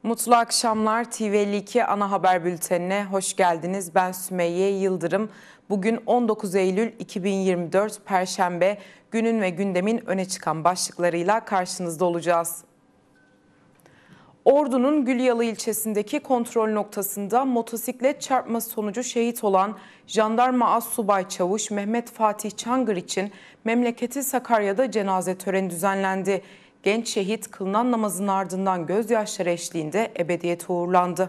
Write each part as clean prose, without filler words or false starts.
Mutlu akşamlar. TV52 ana haber bültenine hoş geldiniz. Ben Sümeyye Yıldırım. Bugün 19 Eylül 2024 Perşembe, günün ve gündemin öne çıkan başlıklarıyla karşınızda olacağız. Ordu'nun Gülyalı ilçesindeki kontrol noktasında motosiklet çarpması sonucu şehit olan Jandarma Assubay Çavuş Mehmet Fatih Çangır için memleketi Sakarya'da cenaze töreni düzenlendi. Genç şehit kılınan namazın ardından gözyaşları eşliğinde ebediyete uğurlandı.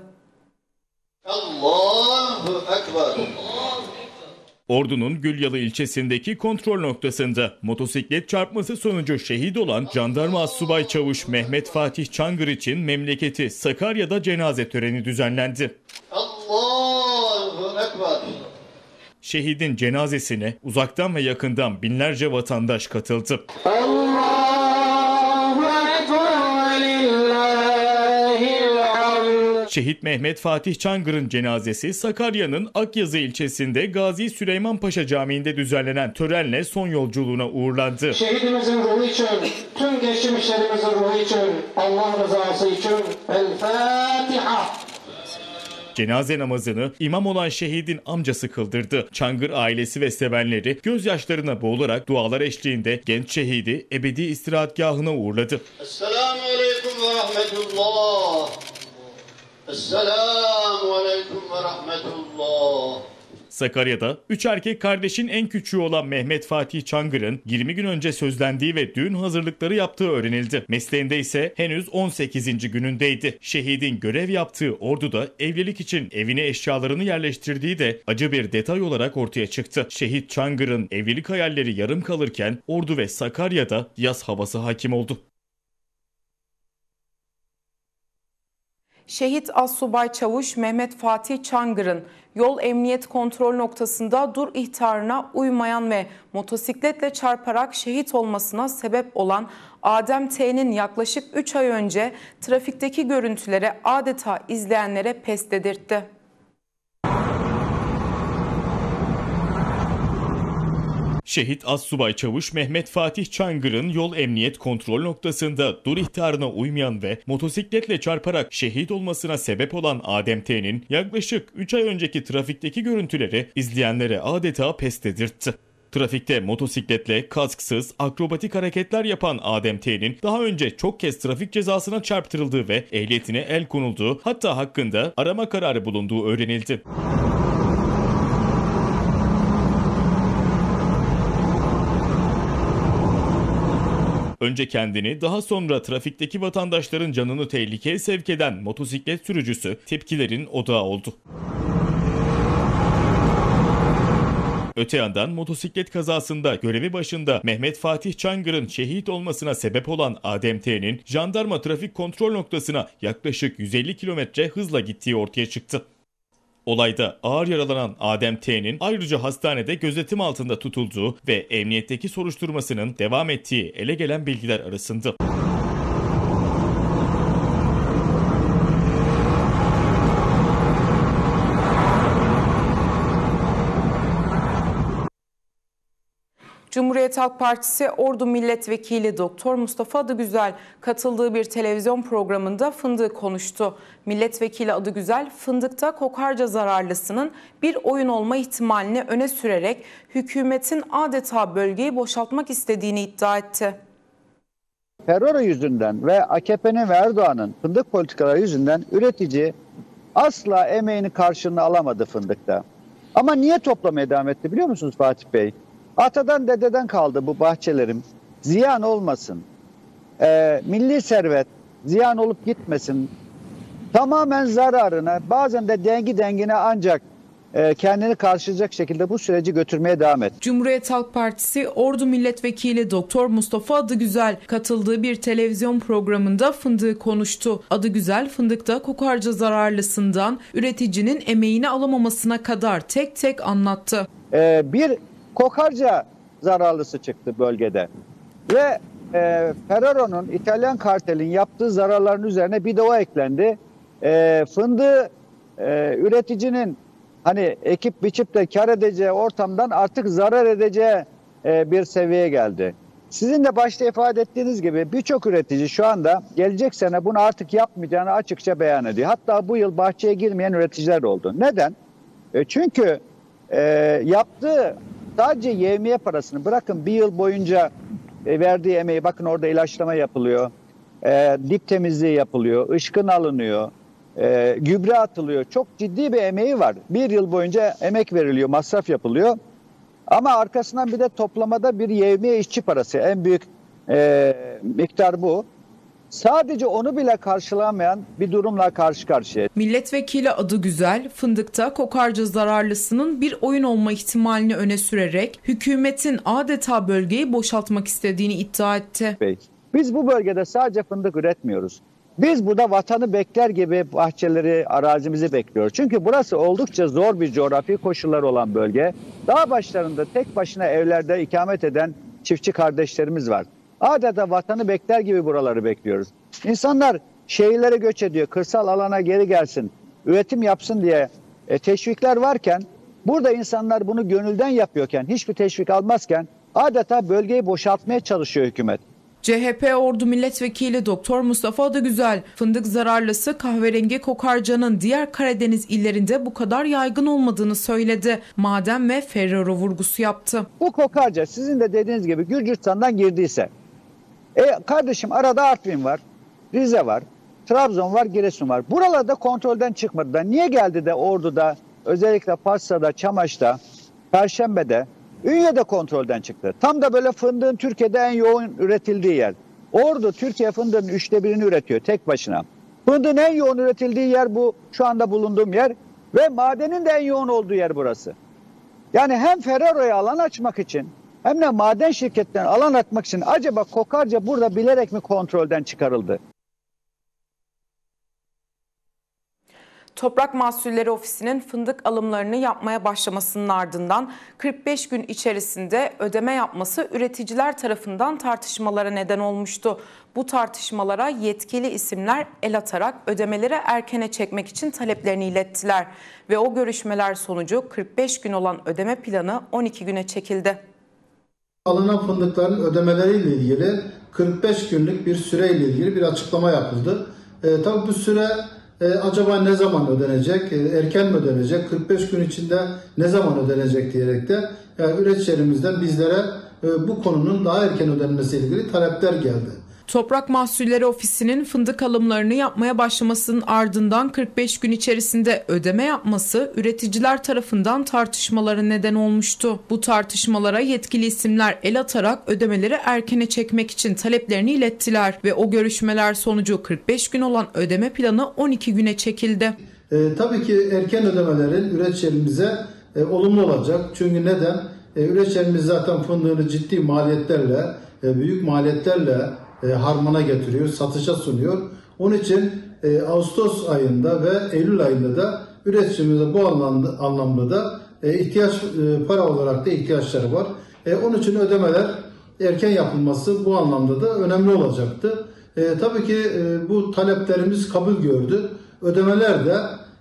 Allahu Ekber. Ordu'nun Gülyalı ilçesindeki kontrol noktasında motosiklet çarpması sonucu şehit olan Jandarma Assubay Çavuş Mehmet Fatih Çangır için memleketi Sakarya'da cenaze töreni düzenlendi. Allahu Ekber. Şehidin cenazesine uzaktan ve yakından binlerce vatandaş katıldı. Şehit Mehmet Fatih Çangır'ın cenazesi Sakarya'nın Akyazı ilçesinde Gazi Süleyman Paşa Camii'nde düzenlenen törenle son yolculuğuna uğurlandı. Şehidimizin ruhu için, tüm geçmişlerimizin ruhu için, Allah rızası için El Fatiha. Cenaze namazını imam olan şehidin amcası kıldırdı. Çangır ailesi ve sevenleri gözyaşlarına boğularak dualar eşliğinde genç şehidi ebedi istirahatgahına uğurladı. Esselamu Aleyküm ve Rahmetullah. Esselamu Aleyküm ve Rahmetullah. Sakarya'da 3 erkek kardeşin en küçüğü olan Mehmet Fatih Çangır'ın 20 gün önce sözlendiği ve düğün hazırlıkları yaptığı öğrenildi. Mesleğinde ise henüz 18. günündeydi. Şehidin görev yaptığı Ordu'da evlilik için evine eşyalarını yerleştirdiği de acı bir detay olarak ortaya çıktı. Şehit Çangır'ın evlilik hayalleri yarım kalırken Ordu ve Sakarya'da yaz havası hakim oldu. Şehit Assubay Çavuş Mehmet Fatih Çangır'ın yol emniyet kontrol noktasında dur ihtarına uymayan ve motosikletle çarparak şehit olmasına sebep olan Adem T'nin yaklaşık 3 ay önce trafikteki görüntülere adeta izleyenlere pes dedirtti. Şehit Assubay Çavuş Mehmet Fatih Çangır'ın yol emniyet kontrol noktasında dur ihtarına uymayan ve motosikletle çarparak şehit olmasına sebep olan Adem T'nin yaklaşık 3 ay önceki trafikteki görüntüleri izleyenlere adeta pes dedirtti. Trafikte motosikletle kasksız akrobatik hareketler yapan Adem T'nin daha önce çok kez trafik cezasına çarptırıldığı ve ehliyetine el konulduğu, hatta hakkında arama kararı bulunduğu öğrenildi. Önce kendini, daha sonra trafikteki vatandaşların canını tehlikeye sevk eden motosiklet sürücüsü tepkilerin odağı oldu. Öte yandan motosiklet kazasında görevi başında Mehmet Fatih Çangır'ın şehit olmasına sebep olan Adem T'nin jandarma trafik kontrol noktasına yaklaşık 150 kilometre hızla gittiği ortaya çıktı. Olayda ağır yaralanan Adem T'nin ayrıca hastanede gözetim altında tutulduğu ve emniyetteki soruşturmasının devam ettiği ele gelen bilgiler arasında. Cumhuriyet Halk Partisi Ordu Milletvekili Doktor Mustafa Adıgüzel katıldığı bir televizyon programında fındığı konuştu. Milletvekili Adıgüzel, fındıkta kokarca zararlısının bir oyun olma ihtimalini öne sürerek hükümetin adeta bölgeyi boşaltmak istediğini iddia etti. Terör yüzünden ve AKP'nin ve Erdoğan'ın fındık politikaları yüzünden üretici asla emeğini karşılığını alamadı fındıkta. Ama niye toplamaya devam etti biliyor musunuz Fatih Bey? Atadan dededen kaldı bu bahçelerim. Ziyan olmasın. Milli servet ziyan olup gitmesin. Tamamen zararına, bazen de dengi dengine ancak kendini karşılayacak şekilde bu süreci götürmeye devam et. Cumhuriyet Halk Partisi Ordu Milletvekili Doktor Mustafa Adıgüzel katıldığı bir televizyon programında fındığı konuştu. Adıgüzel, fındıkta kokarca zararlısından üreticinin emeğini alamamasına kadar tek tek anlattı. Bir kokarca zararlısı çıktı bölgede ve Ferrero'nun, İtalyan kartelin yaptığı zararların üzerine bir de o eklendi. Fındığı üreticinin hani ekip biçip de kar edeceği ortamdan artık zarar edeceği bir seviyeye geldi. Sizin de başta ifade ettiğiniz gibi birçok üretici şu anda gelecek sene bunu artık yapmayacağını açıkça beyan ediyor. Hatta bu yıl bahçeye girmeyen üreticiler oldu. Neden? Çünkü yaptığı sadece yevmiye parasını bırakın, bir yıl boyunca verdiği emeği, bakın orada ilaçlama yapılıyor, dip temizliği yapılıyor, ışkın alınıyor, gübre atılıyor. Çok ciddi bir emeği var. Bir yıl boyunca emek veriliyor, masraf yapılıyor. Ama arkasından bir de toplamada bir yevmiye işçi parası. En büyük miktar bu. Sadece onu bile karşılamayan bir durumla karşı karşıya. Milletvekili Adıgüzel, fındıkta kokarca zararlısının bir oyun olma ihtimalini öne sürerek hükümetin adeta bölgeyi boşaltmak istediğini iddia etti. Biz bu bölgede sadece fındık üretmiyoruz. Biz burada vatanı bekler gibi bahçeleri, arazimizi bekliyoruz. Çünkü burası oldukça zor bir coğrafi koşulları olan bölge. Dağ başlarında tek başına evlerde ikamet eden çiftçi kardeşlerimiz var. Adeta vatanı bekler gibi buraları bekliyoruz. İnsanlar şehirlere göç ediyor, kırsal alana geri gelsin, üretim yapsın diye teşvikler varken, burada insanlar bunu gönülden yapıyorken, hiçbir teşvik almazken adeta bölgeyi boşaltmaya çalışıyor hükümet. CHP Ordu Milletvekili Doktor Mustafa Adıgüzel, fındık zararlısı kahverengi kokarcanın diğer Karadeniz illerinde bu kadar yaygın olmadığını söyledi. Maden ve Ferrero vurgusu yaptı. Bu kokarca sizin de dediğiniz gibi Gürcistan'dan girdiyse, kardeşim arada Artvin var, Rize var, Trabzon var, Giresun var. Buralarda kontrolden çıkmadı da niye geldi de Ordu'da, özellikle Fars'ta, Çamaş'ta, Perşembe'de, Ünye'de kontrolden çıktı. Tam da böyle fındığın Türkiye'de en yoğun üretildiği yer. Ordu Türkiye fındığının 1/3'ünü üretiyor tek başına. Fındığın en yoğun üretildiği yer bu, şu anda bulunduğum yer ve madenin de en yoğun olduğu yer burası. Yani hem Ferrero'ya alan açmak için hem de maden şirketlerine alan açmak için acaba kokarca burada bilerek mi kontrolden çıkarıldı? Toprak Mahsulleri Ofisi'nin fındık alımlarını yapmaya başlamasının ardından 45 gün içerisinde ödeme yapması üreticiler tarafından tartışmalara neden olmuştu. Bu tartışmalara yetkili isimler el atarak ödemeleri erkene çekmek için taleplerini ilettiler ve o görüşmeler sonucu 45 gün olan ödeme planı 12 güne çekildi. Alınan fındıkların ödemeleriyle ilgili 45 günlük bir süreyle ilgili bir açıklama yapıldı. Tabii bu süre acaba ne zaman ödenecek, erken mi ödenecek, 45 gün içinde ne zaman ödenecek diyerek de üreticilerimizden bizlere bu konunun daha erken ödenmesiyle ilgili talepler geldi. Toprak Mahsulleri Ofisi'nin fındık alımlarını yapmaya başlamasının ardından 45 gün içerisinde ödeme yapması üreticiler tarafından tartışmalara neden olmuştu. Bu tartışmalara yetkili isimler el atarak ödemeleri erkene çekmek için taleplerini ilettiler ve o görüşmeler sonucu 45 gün olan ödeme planı 12 güne çekildi. Tabii ki erken ödemelerin üreticilerimize olumlu olacak. Çünkü neden? Üreticilerimiz zaten fındığını ciddi maliyetlerle, büyük maliyetlerle harmana getiriyor, satışa sunuyor. Onun için Ağustos ayında ve Eylül ayında da üreticimize bu anlamda da para olarak da ihtiyaçları var. Onun için ödemeler erken yapılması bu anlamda da önemli olacaktı. Tabii ki bu taleplerimiz kabul gördü. Ödemeler de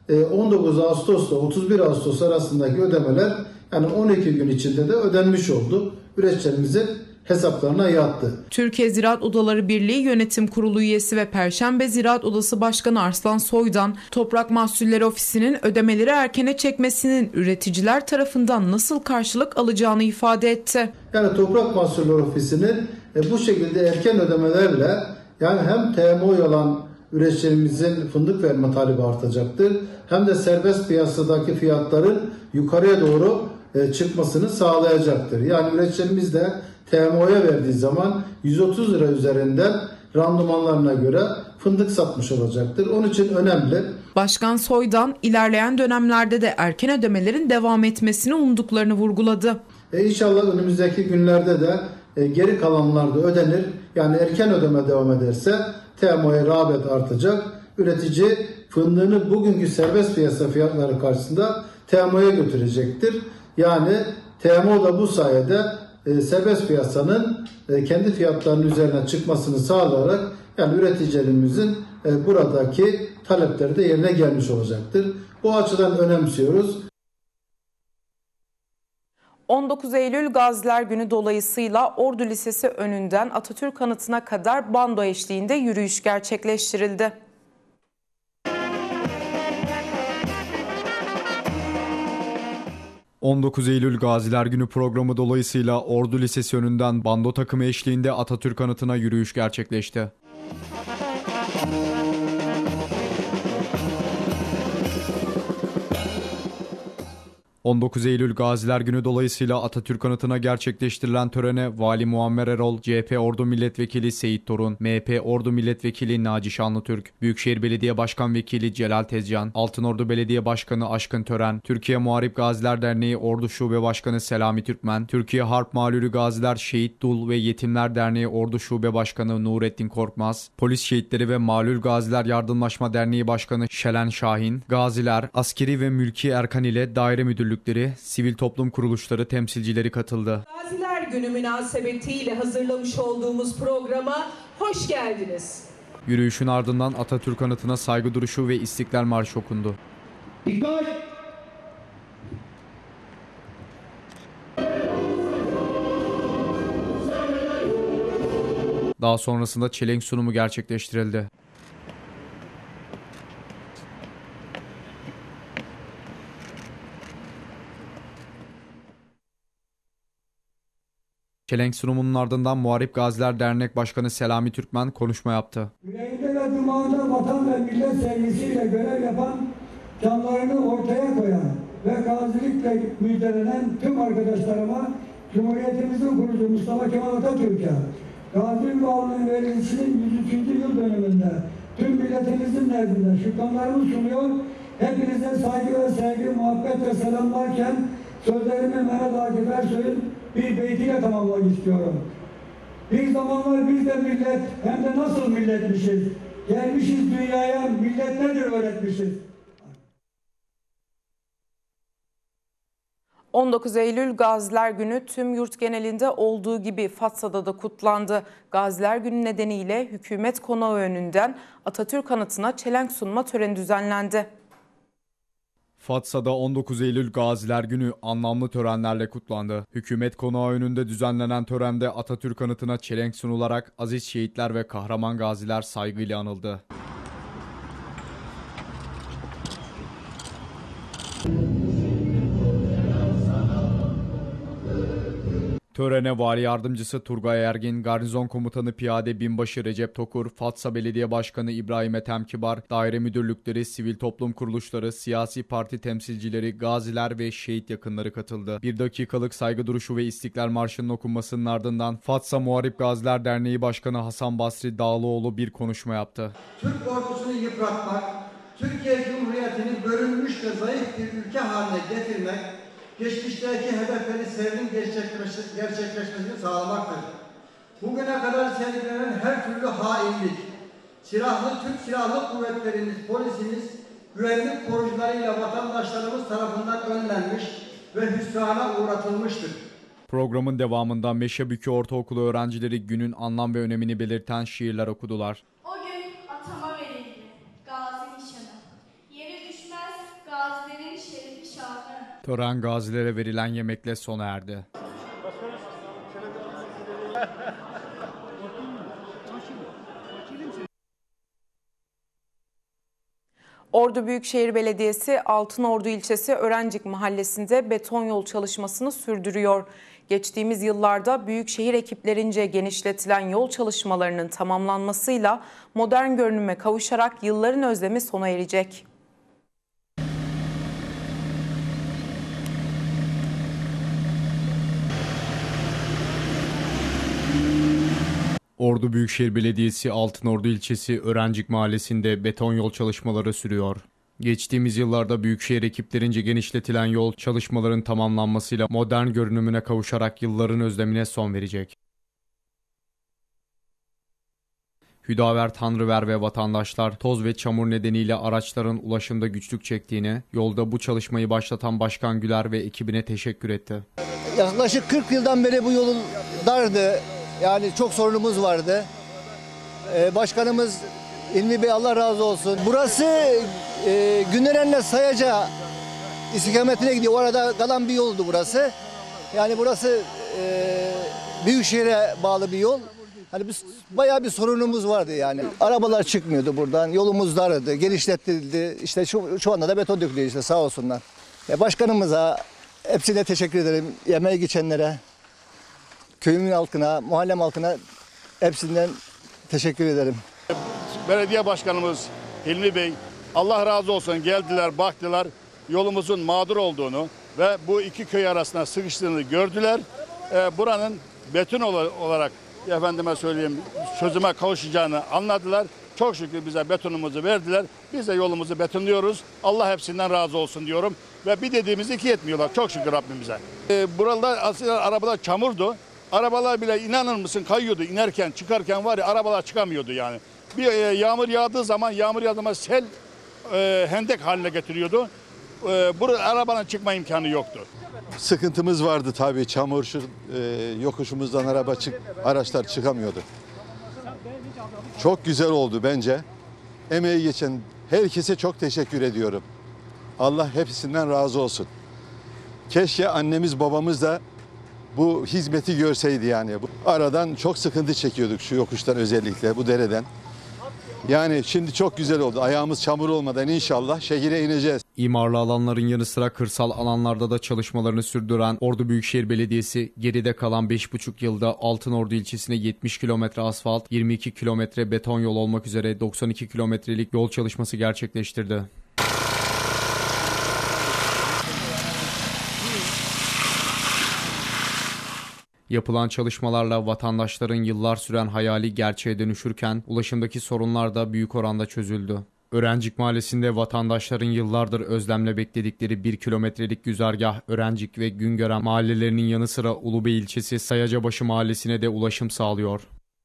19 Ağustos'la 31 Ağustos arasındaki ödemeler yani 12 gün içinde de ödenmiş oldu. Üreticilerimizin hesaplarına yattı. Türkiye Ziraat Odaları Birliği Yönetim Kurulu üyesi ve Perşembe Ziraat Odası Başkanı Arslan Soydan, Toprak Mahsulleri Ofisi'nin ödemeleri erkene çekmesinin üreticiler tarafından nasıl karşılık alacağını ifade etti. Yani Toprak Mahsulleri Ofisi'nin bu şekilde erken ödemelerle yani hem TMO olan üreticilerimizin fındık verme talebi artacaktır, hem de serbest piyasadaki fiyatların yukarıya doğru çıkmasını sağlayacaktır. Yani üreticilerimiz de TMO'ya verdiği zaman 130 lira üzerinden randımanlarına göre fındık satmış olacaktır. Onun için önemli. Başkan Soydan ilerleyen dönemlerde de erken ödemelerin devam etmesini umduklarını vurguladı. İnşallah önümüzdeki günlerde de geri kalanlar da ödenir. Yani erken ödeme devam ederse TMO'ya rağbet artacak. Üretici fındığını bugünkü serbest piyasa fiyatları karşısında TMO'ya götürecektir. Yani TMO da bu sayede serbest piyasanın kendi fiyatlarının üzerine çıkmasını sağlayarak yani üreticilerimizin buradaki talepleri de yerine gelmiş olacaktır. Bu açıdan önemsiyoruz. 19 Eylül Gaziler Günü dolayısıyla Ordu Lisesi önünden Atatürk Anıtı'na kadar bando eşliğinde yürüyüş gerçekleştirildi. ...19 Eylül Gaziler Günü programı dolayısıyla Ordu Lisesi önünden bando takımı eşliğinde Atatürk Anıtı'na yürüyüş gerçekleşti. ...19 Eylül Gaziler Günü dolayısıyla Atatürk Anıtı'na gerçekleştirilen törene Vali Muammer Erol, CHP Ordu Milletvekili Seyit Torun, MHP Ordu Milletvekili Naci Şanlıtürk, Büyükşehir Belediye Başkan Vekili Celal Tezcan, Altınordu Belediye Başkanı Aşkın Tören, Türkiye Muharip Gaziler Derneği Ordu Şube Başkanı Selami Türkmen, Türkiye Harp Malulü Gaziler Şehit Dul ve Yetimler Derneği Ordu Şube Başkanı Nurettin Korkmaz, Polis Şehitleri ve Malul Gaziler Yardımlaşma Derneği Başkanı Şelen Şahin, gaziler, askeri ve mülki erkan ile daire müdürlükleri, sivil toplum kuruluşları temsilcileri katıldı. Gaziler Günü münasebetiyle hazırlamış olduğumuz programa hoş geldiniz. Yürüyüşün ardından Atatürk Anıtı'na saygı duruşu ve İstiklal Marşı okundu. Dikkat! Daha sonrasında çelenk sunumu gerçekleştirildi. Çelenk sunumunun ardından Muharip Gaziler Dernek Başkanı Selami Türkmen konuşma yaptı. Yüreğinde ve dumağında vatan ve millet sevgisiyle görev yapan, canlarını ortaya koyan ve gazilikle müjdelenen tüm arkadaşlarıma, Cumhuriyetimizin kurucu Mustafa Kemal Atatürk'e, Gazi Ünvanı'nın verilmesinin 103. yıl dönümünde tüm milletimizin nezdinde şükranlarımı sunuyor. Hepinize saygı ve sevgi, muhabbet ve selamlarken sözlerimi Mehmet Akif Ersoy'un bir beytiyle tamamlamak istiyorum. Bir zamanlar biz de millet, hem de nasıl milletmişiz. Gelmişiz dünyaya, millet nedir öğretmişiz. 19 Eylül Gaziler Günü tüm yurt genelinde olduğu gibi Fatsa'da da kutlandı. Gaziler Günü nedeniyle hükümet konağı önünden Atatürk Anıtı'na çelenk sunma töreni düzenlendi. Fatsa'da 19 Eylül Gaziler Günü anlamlı törenlerle kutlandı. Hükümet konağı önünde düzenlenen törende Atatürk Anıtı'na çelenk sunularak aziz şehitler ve kahraman gaziler saygıyla anıldı. Törene Vali Yardımcısı Turgay Ergin, Garnizon Komutanı Piyade Binbaşı Recep Tokur, Fatsa Belediye Başkanı İbrahim Ethem Kibar, daire müdürlükleri, sivil toplum kuruluşları, siyasi parti temsilcileri, gaziler ve şehit yakınları katıldı. 1 dakikalık saygı duruşu ve İstiklal Marşı'nın okunmasının ardından Fatsa Muharip Gaziler Derneği Başkanı Hasan Basri Dağlıoğlu bir konuşma yaptı. Türk ordusunu yıpratmak, Türkiye Cumhuriyeti'ni bölünmüş ve zayıf bir ülke haline getirmek, geçmişteki hedefleri sevrin gerçekleşmesini sağlamaktır. Bugüne kadar sergilenen her türlü hainlik, Türk Silahlı Kuvvetlerimiz, polisimiz, güvenlik korucularıyla vatandaşlarımız tarafından önlenmiş ve hüsrana uğratılmıştır. Programın devamında Meşebükü Ortaokulu öğrencileri günün anlam ve önemini belirten şiirler okudular. O gün atama verildi, gazi nişanı. Yere düşmez gazilerin şerefi şanı. Tören gazilere verilen yemekle sona erdi. Ordu Büyükşehir Belediyesi Altınordu ilçesi Örencik mahallesinde beton yol çalışmasını sürdürüyor. Geçtiğimiz yıllarda büyükşehir ekiplerince genişletilen yol çalışmalarının tamamlanmasıyla modern görünüme kavuşarak yılların özlemi sona erecek. Ordu Büyükşehir Belediyesi Altınordu ilçesi Örencik mahallesinde beton yol çalışmaları sürüyor. Geçtiğimiz yıllarda büyükşehir ekiplerince genişletilen yol çalışmaların tamamlanmasıyla modern görünümüne kavuşarak yılların özlemine son verecek. Hüdaver Tanrıver ve vatandaşlar toz ve çamur nedeniyle araçların ulaşımda güçlük çektiğini, yolda bu çalışmayı başlatan Başkan Güler ve ekibine teşekkür etti. Yaklaşık 40 yıldan beri bu yolun dardı. Yani çok sorunumuz vardı. Başkanımız İlmi Bey Allah razı olsun. Burası Güneren'le Sayaca istikametine gidiyor. Orada kalan bir yoldu burası. Yani burası Büyükşehir'e bağlı bir yol. Hani biz bayağı bir sorunumuz vardı yani. Arabalar çıkmıyordu buradan. Yolumuz dardı, genişletildi. İşte şu anda da beton dökülüyor işte sağ olsunlar. Başkanımıza hepsine teşekkür ederim. Yemeğe geçenlere, köyümün halkına, mahallem halkına hepsinden teşekkür ederim. Belediye başkanımız Hilmi Bey, Allah razı olsun, geldiler, baktılar, yolumuzun mağdur olduğunu ve bu iki köy arasında sıkıştığını gördüler. Buranın beton olarak efendime söyleyeyim çözüme kavuşacağını anladılar. Çok şükür bize betonumuzu verdiler. Biz de yolumuzu betonluyoruz. Allah hepsinden razı olsun diyorum. Ve bir dediğimiz iki etmiyorlar. Çok şükür Rabbimize. Buralar aslında arabalar çamurdu. Arabalar bile inanır mısın kayıyordu. İnerken çıkarken var ya arabalar çıkamıyordu yani. Bir yağmur yağdığı zaman sel hendek haline getiriyordu. Burada arabanın çıkma imkanı yoktu. Sıkıntımız vardı tabii. Çamur yokuşumuzdan araçlar çıkamıyordu. Çok güzel oldu bence. Emeği geçen herkese çok teşekkür ediyorum. Allah hepsinden razı olsun. Keşke annemiz babamız da bu hizmeti görseydi yani. Aradan çok sıkıntı çekiyorduk şu yokuştan, özellikle bu dereden. Yani şimdi çok güzel oldu. Ayağımız çamur olmadan inşallah şehire ineceğiz. İmarlı alanların yanı sıra kırsal alanlarda da çalışmalarını sürdüren Ordu Büyükşehir Belediyesi geride kalan 5,5 yılda Altınordu ilçesine 70 kilometre asfalt, 22 kilometre beton yol olmak üzere 92 kilometrelik yol çalışması gerçekleştirdi. Yapılan çalışmalarla vatandaşların yıllar süren hayali gerçeğe dönüşürken ulaşımdaki sorunlar da büyük oranda çözüldü. Örencik Mahallesi'nde vatandaşların yıllardır özlemle bekledikleri 1 kilometrelik güzergah Örencik ve Güngören mahallelerinin yanı sıra Ulubey ilçesi Sayacabaşı mahallesine de ulaşım sağlıyor.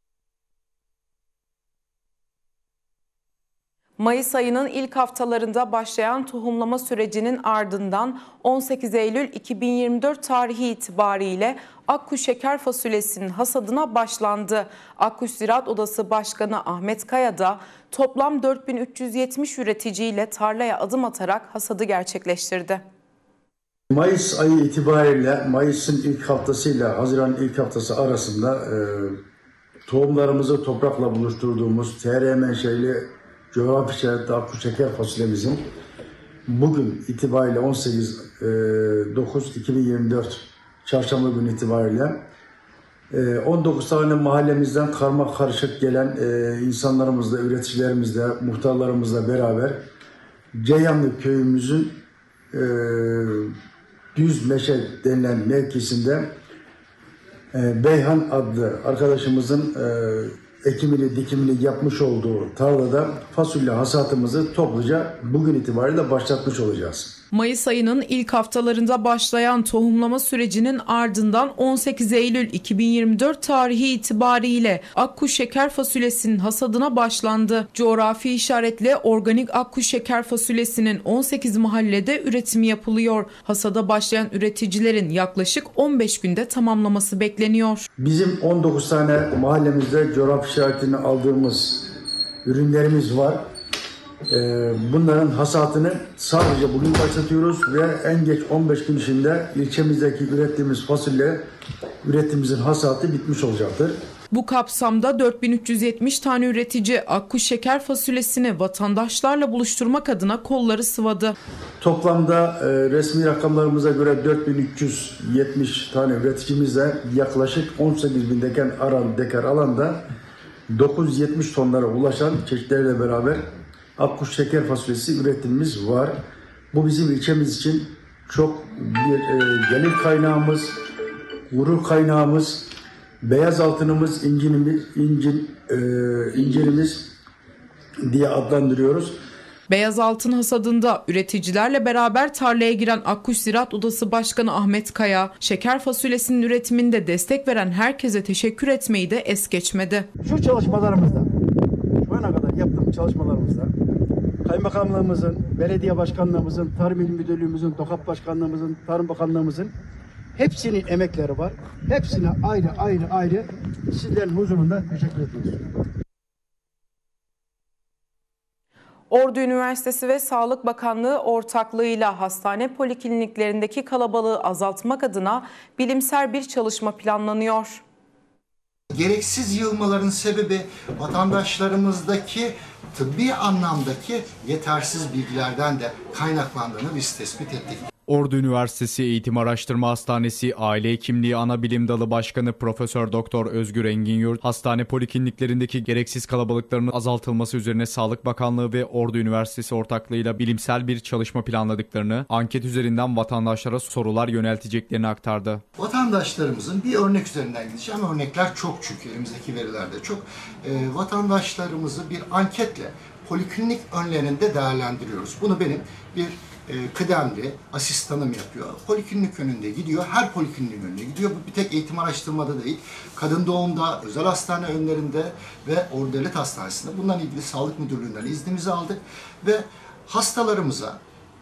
Mayıs ayının ilk haftalarında başlayan tohumlama sürecinin ardından 18 Eylül 2024 tarihi itibariyle Akkuş şeker fasulyesinin hasadına başlandı. Akkuş Ziraat Odası Başkanı Ahmet Kaya da toplam 4370 üreticiyle tarlaya adım atarak hasadı gerçekleştirdi. Mayıs ayı itibariyle Mayıs'ın ilk haftasıyla Haziran'ın ilk haftası arasında tohumlarımızı toprakla buluşturduğumuz TR menşeli coğrafi işaretli Akkuş şeker fasulyemizin bugün itibariyle 18.9.2024 Çarşamba günü itibariyle 19 tane mahallemizden karma karışık gelen insanlarımızla, üreticilerimizle, muhtarlarımızla beraber Ceyhanlı köyümüzün Düz Meşe denilen mevkisinde Beyhan adlı arkadaşımızın ekimini, dikimini yapmış olduğu tarlada fasulye hasatımızı topluca bugün itibariyle başlatmış olacağız. Mayıs ayının ilk haftalarında başlayan tohumlama sürecinin ardından 18 Eylül 2024 tarihi itibariyle Akkuş şeker fasulyesinin hasadına başlandı. Coğrafi işaretli organik Akkuş şeker fasulyesinin 18 mahallede üretimi yapılıyor. Hasada başlayan üreticilerin yaklaşık 15 günde tamamlaması bekleniyor. Bizim 19 tane mahallemizde coğrafi işaretini aldığımız ürünlerimiz var. Bunların hasatını sadece bugün başlatıyoruz ve en geç 15 gün içinde ilçemizdeki ürettiğimiz fasulye üretimimizin hasatı bitmiş olacaktır. Bu kapsamda 4370 tane üretici Akkuş şeker fasulyesini vatandaşlarla buluşturmak adına kolları sıvadı. Toplamda resmi rakamlarımıza göre 4370 tane üreticimizle yaklaşık 18.000 dekar alanda 970 tonlara ulaşan çeşitlerle beraber Akkuş şeker fasulyesi üretimimiz var. Bu bizim ilçemiz için çok bir gelir kaynağımız, gurur kaynağımız, beyaz altınımız, incirimiz diye adlandırıyoruz. Beyaz altın hasadında üreticilerle beraber tarlaya giren Akkuş Ziraat Odası Başkanı Ahmet Kaya, şeker fasulyesinin üretiminde destek veren herkese teşekkür etmeyi de es geçmedi. Şu çalışmalarımızda, şu ana kadar yaptığım çalışmalarımızda Kaymakamlığımızın, belediye başkanlığımızın, Tarım İl Müdürlüğümüzün, TOKAP Başkanlığımızın, Tarım Bakanlığımızın hepsinin emekleri var. Hepsine ayrı sizlerin huzurunda teşekkür ediyoruz. Ordu Üniversitesi ve Sağlık Bakanlığı ortaklığıyla hastane polikliniklerindeki kalabalığı azaltmak adına bilimsel bir çalışma planlanıyor. Gereksiz yığılmaların sebebi vatandaşlarımızdaki tıbbi anlamdaki yetersiz bilgilerden de kaynaklandığını biz tespit ettik. Ordu Üniversitesi Eğitim Araştırma Hastanesi Aile Hekimliği Anabilim Dalı Başkanı Profesör Doktor Özgür Enginyurt, hastane polikliniklerindeki gereksiz kalabalıkların azaltılması üzerine Sağlık Bakanlığı ve Ordu Üniversitesi ortaklığıyla bilimsel bir çalışma planladıklarını, anket üzerinden vatandaşlara sorular yönelteceklerini aktardı. Vatandaşlarımızın bir örnek üzerinden gideceğim. Örnekler çok çünkü elimizdeki verilerde çok. Vatandaşlarımızı bir anketle poliklinik önlerinde değerlendiriyoruz. Bunu benim bir kıdemli asistanım yapıyor. Poliklinik önünde gidiyor. Her polikliniğin önüne gidiyor. Bu bir tek eğitim araştırmada değil. Kadın doğumda, özel hastane önlerinde ve Ordu Devlet Hastanesi'nde bununla ilgili Sağlık Müdürlüğü'nden iznimizi aldık ve hastalarımıza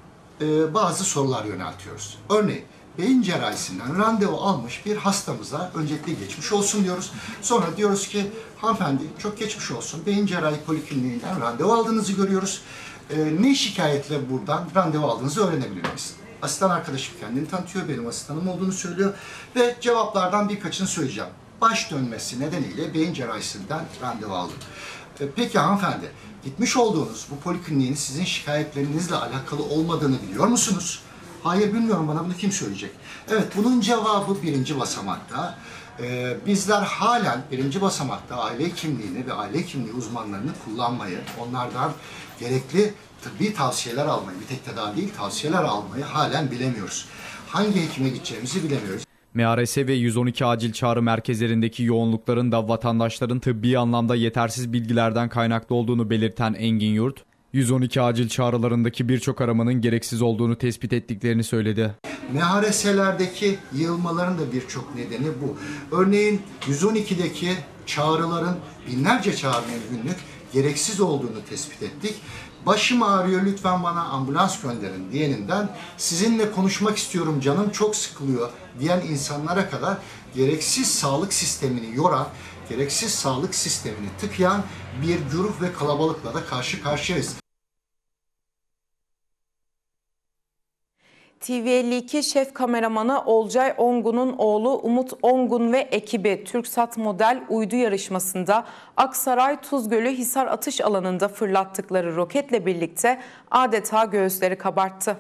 bazı sorular yöneltiyoruz. Örneğin beyin cerrahisinden randevu almış bir hastamıza öncelikle geçmiş olsun diyoruz. Sonra diyoruz ki hanımefendi çok geçmiş olsun. Beyin cerrahi polikliniğinden randevu aldığınızı görüyoruz. Ne şikayetle buradan randevu aldığınızı öğrenebilir miyiz? Asistan arkadaşım kendini tanıtıyor, benim asistanım olduğunu söylüyor ve cevaplardan birkaçını söyleyeceğim. Baş dönmesi nedeniyle beyin cerrahisinden randevu aldım. Peki hanımefendi, gitmiş olduğunuz bu polikliniğin sizin şikayetlerinizle alakalı olmadığını biliyor musunuz? Hayır bilmiyorum, bana bunu kim söyleyecek? Evet, bunun cevabı birinci basamakta. Bizler halen birinci basamakta aile hekimliğini ve aile hekimliği uzmanlarını kullanmayı, onlardan gerekli tıbbi tavsiyeler almayı, bir tek tedavi değil tavsiyeler almayı halen bilemiyoruz. Hangi hekime gideceğimizi bilemiyoruz. MRS ve 112 acil çağrı merkezlerindeki yoğunlukların da vatandaşların tıbbi anlamda yetersiz bilgilerden kaynaklı olduğunu belirten Enginyurt, 112 acil çağrılarındaki birçok aramanın gereksiz olduğunu tespit ettiklerini söyledi. MHRS'lerdeki yığılmaların da birçok nedeni bu. Örneğin 112'deki çağrıların binlerce çağrının günlük gereksiz olduğunu tespit ettik. Başım ağrıyor lütfen bana ambulans gönderin diyeninden sizinle konuşmak istiyorum canım çok sıkılıyor diyen insanlara kadar gereksiz sağlık sistemini yoran, gereksiz sağlık sistemini tıkayan bir güruh ve kalabalıkla da karşı karşıyayız. TV52 şef kameramanı Olcay Ongun'un oğlu Umut Ongun ve ekibi TürkSat model uydu yarışmasında Aksaray Tuzgölü Hisar atış alanında fırlattıkları roketle birlikte adeta göğüsleri kabarttı.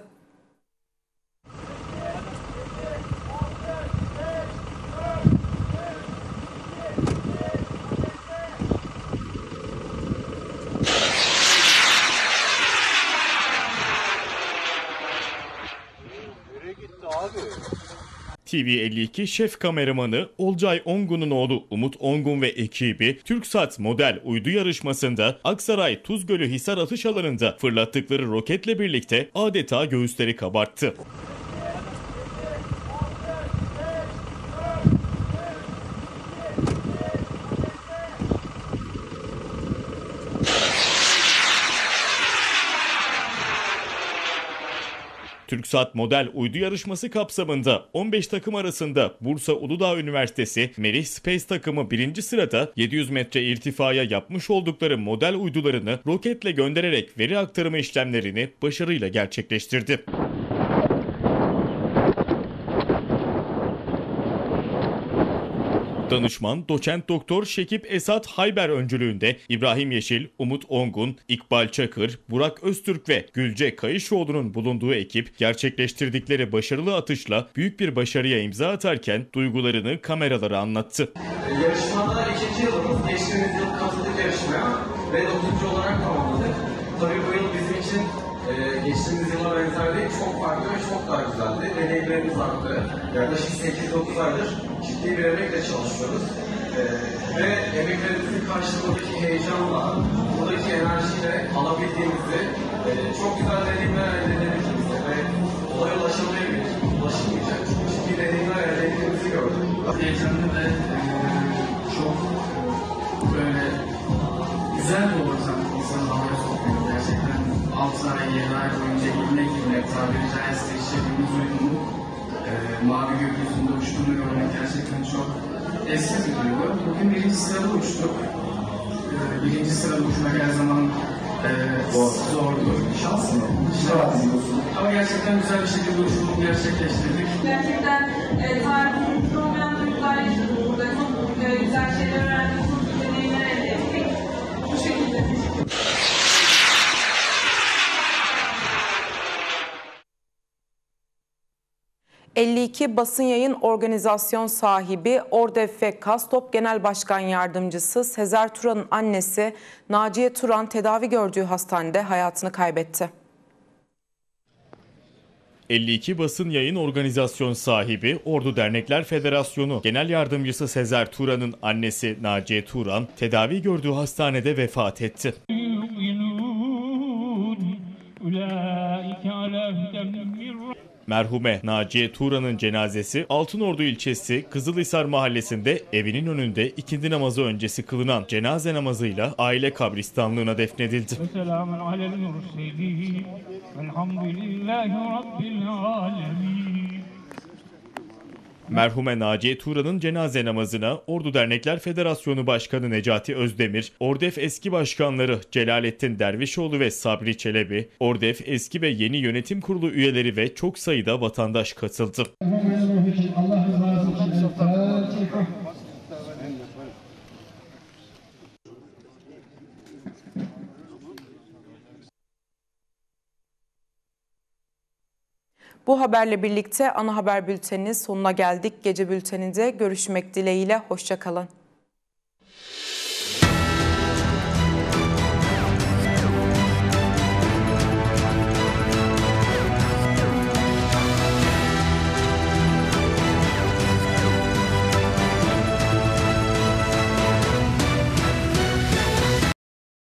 TV52 şef kameramanı Olcay Ongun'un oğlu Umut Ongun ve ekibi TürkSat model uydu yarışmasında Aksaray Tuzgölü Hisar atış alanında fırlattıkları roketle birlikte adeta göğüsleri kabarttı. TürkSat model uydu yarışması kapsamında 15 takım arasında Bursa Uludağ Üniversitesi Merih Space takımı 1. sırada 700 metre irtifaya yapmış oldukları model uydularını roketle göndererek veri aktarımı işlemlerini başarıyla gerçekleştirdi. Danışman Doçent Doktor Şekip Esat Hayber öncülüğünde İbrahim Yeşil, Umut Ongun, İkbal Çakır, Burak Öztürk ve Gülce Kayışoğlu'nun bulunduğu ekip gerçekleştirdikleri başarılı atışla büyük bir başarıya imza atarken duygularını kameralara anlattı. Yarışmada 2. yılımız, geçtiğimiz yıl katıldık yarışmaya ve 9. olarak tamamladık. Tabii bu yıl bizim için geçtiğimiz yıla benzer değil, çok farklı ve çok daha güzeldi. Deneyimlerimiz arttı. Yaklaşık 8-9 aydır ciddi bir emekle çalışıyoruz. Ve emeklerimizin karşılığındaki heyecanla, buradaki enerjiyle alabildiğimizi, çok güzel deneyimler elde edebildiğimizi ve olaya ulaşılmayacak çok ciddi deneyimler elde ettiğimizi gördük. Heyecanlı ve çok böyle güzel bir ortam insanı havaya sokuyor gerçekten. 6 ay, 7 ay boyunca ilmek ilmek tabiri caizse işlediğimiz uydunun mavi gökyüzünde uçtuğunu görmek gerçekten çok eşsiz bir duygu. Bugün 1. sırada uçtuk. 1. sırada uçmak her zaman zordu. Şans mı? Ama gerçekten güzel bir şekilde uçurumu gerçekleştirdik. Gerçekten tarihimizde olmayan duygular yaşadık burada. Çok güzel şeyler öğrendik, çok güzel deneyimler elde ettik. Bu şekilde. 52 basın yayın organizasyon sahibi Ordef ve Kastop Genel Başkan Yardımcısı Sezer Turan'ın annesi Naciye Turan tedavi gördüğü hastanede hayatını kaybetti. 52 basın yayın organizasyon sahibi Ordu Dernekler Federasyonu Genel Yardımcısı Sezer Turan'ın annesi Naciye Turan tedavi gördüğü hastanede vefat etti. Merhume Naciye Turan'ın cenazesi Altınordu ilçesi Kızılhisar mahallesinde evinin önünde ikindi namazı öncesi kılınan cenaze namazıyla aile kabristanlığına defnedildi. Merhume Naciye Turan'ın cenaze namazına Ordu Dernekler Federasyonu Başkanı Necati Özdemir, Ordef eski başkanları Celalettin Dervişoğlu ve Sabri Çelebi, Ordef eski ve yeni yönetim kurulu üyeleri ve çok sayıda vatandaş katıldı. Bu haberle birlikte ana haber bülteninin sonuna geldik. Gece bülteninde görüşmek dileğiyle. Hoşça kalın.